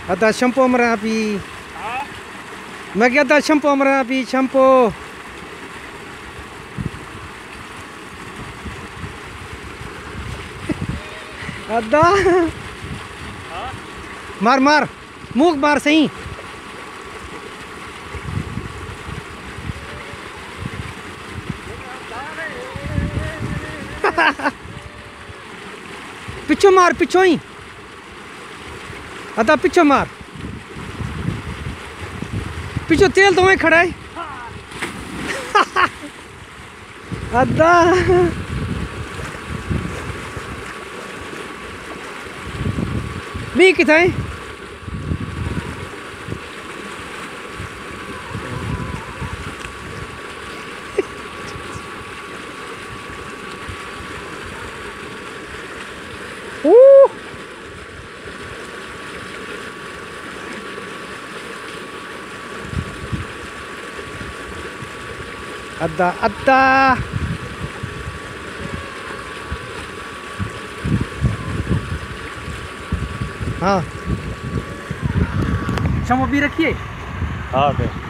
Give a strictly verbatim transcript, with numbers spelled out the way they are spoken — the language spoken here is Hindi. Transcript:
Ada shampoo merapi. Magi ada shampoo merapi, shampoo. Ada. Mar mar, मुख मार सही. पिछो मार, पिछो ही. अदा पिछो मार. पिछो तेल तो वहीं खड़ा है. अदा भी कितना है. Uh. Ada, ada. हाँ, शम्पू भी रखिए. हाँ.